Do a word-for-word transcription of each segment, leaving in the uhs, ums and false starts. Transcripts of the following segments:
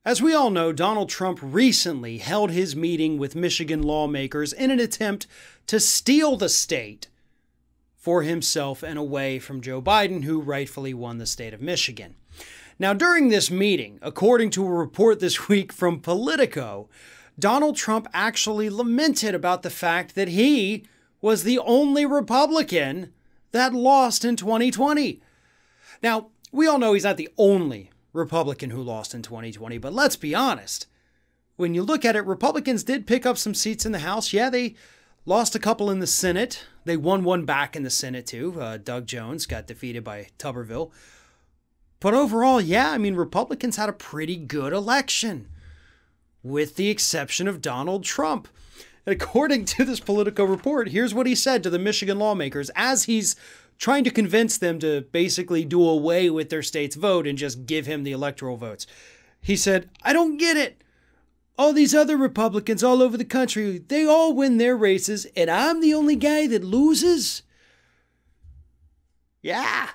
As we all know, Donald Trump recently held his meeting with Michigan lawmakers in an attempt to steal the state for himself and away from Joe Biden, who rightfully won the state of Michigan. Now, during this meeting, according to a report this week from Politico, Donald Trump actually lamented about the fact that he was the only Republican that lost in twenty twenty. Now, we all know he's not the only Republican who lost in twenty twenty, but let's be honest. When you look at it, Republicans did pick up some seats in the House. Yeah, they lost a couple in the Senate. They won one back in the Senate, too. Uh, Doug Jones got defeated by Tugerville. But overall, yeah, I mean, Republicans had a pretty good election, with the exception of Donald Trump. According to this Politico report, here's what he said to the Michigan lawmakers as he's trying to convince them to basically do away with their state's vote and just give him the electoral votes. He said, "I don't get it. All these other Republicans all over the country, they all win their races, and I'm the only guy that loses?" Yeah,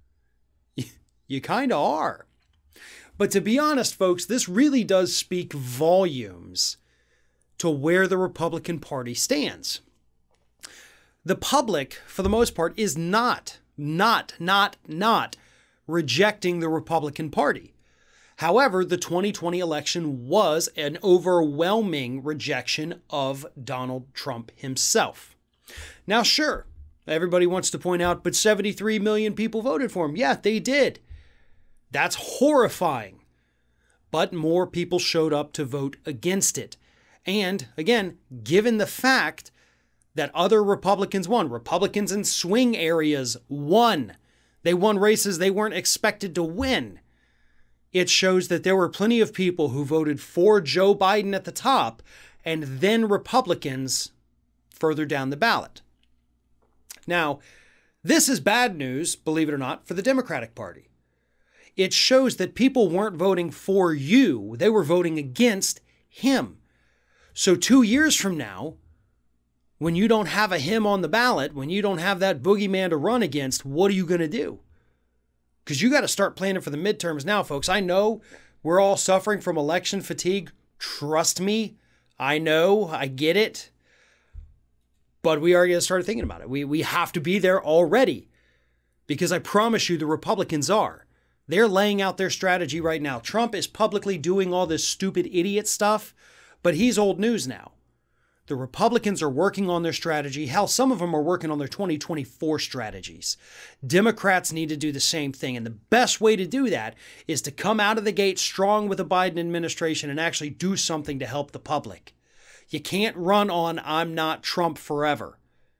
you kind of are. But to be honest, folks, this really does speak volumes to where the Republican Party stands. The public, for the most part, is not, not, not, not rejecting the Republican Party. However, the twenty twenty election was an overwhelming rejection of Donald Trump himself. Now, sure, everybody wants to point out, but seventy-three million people voted for him. Yeah, they did. That's horrifying. But more people showed up to vote against it. And again, given the fact that other Republicans won, Republicans in swing areas won. They won races they weren't expected to win. It shows that there were plenty of people who voted for Joe Biden at the top and then Republicans further down the ballot. Now, this is bad news, believe it or not, for the Democratic Party. It shows that people weren't voting for you. They were voting against him. So two years from now, when you don't have a him on the ballot, when you don't have that boogeyman to run against, what are you going to do? Because you got to start planning for the midterms now, folks. I know we're all suffering from election fatigue. Trust me. I know. I get it. But we are going to start thinking about it. We, we have to be there already. Because I promise you the Republicans are. They're laying out their strategy right now. Trump is publicly doing all this stupid idiot stuff, but he's old news now. The Republicans are working on their strategy. Hell, some of them are working on their twenty twenty-four strategies. Democrats need to do the same thing. And the best way to do that is to come out of the gate strong with the Biden administration and actually do something to help the public. You can't run on "I'm not Trump" forever.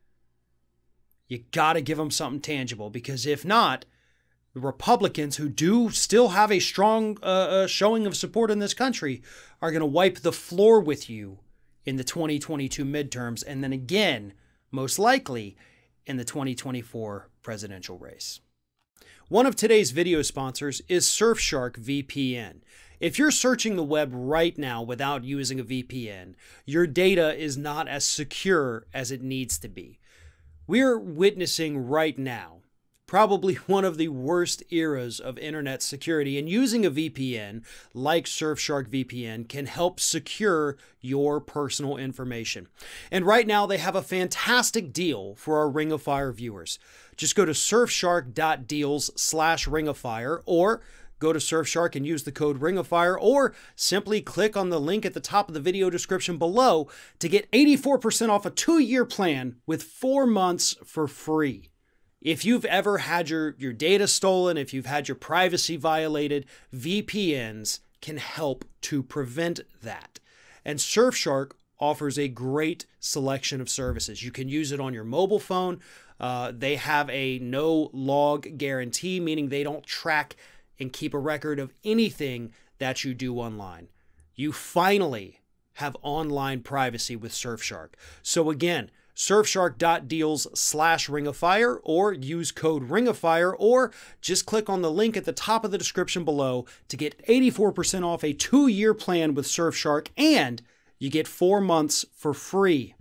You got to give them something tangible, because if not, the Republicans, who do still have a strong uh, uh, showing of support in this country, are going to wipe the floor with you in the twenty twenty-two midterms, and then again, most likely, in the twenty twenty-four presidential race. One of today's video sponsors is Surfshark V P N. If you're searching the web right now without using a V P N, your data is not as secure as it needs to be. We're witnessing right now probably one of the worst eras of internet security, and using a V P N like Surfshark V P N can help secure your personal information. And right now they have a fantastic deal for our Ring of Fire viewers. Just go to surfshark.deals slash Ring of Fire, or go to Surfshark and use the code Ring of Fire, or simply click on the link at the top of the video description below to get eighty-four percent off a two-year plan with four months for free. If you've ever had your, your data stolen, if you've had your privacy violated, V P Ns can help to prevent that. And Surfshark offers a great selection of services. You can use it on your mobile phone. Uh, they have a no log guarantee, meaning they don't track and keep a record of anything that you do online. You finally have online privacy with Surfshark. So again, surfshark.deals slash Ring of Fire, or use code Ring of Fire, or just click on the link at the top of the description below to get eighty-four percent off a two-year plan with Surfshark, and you get four months for free.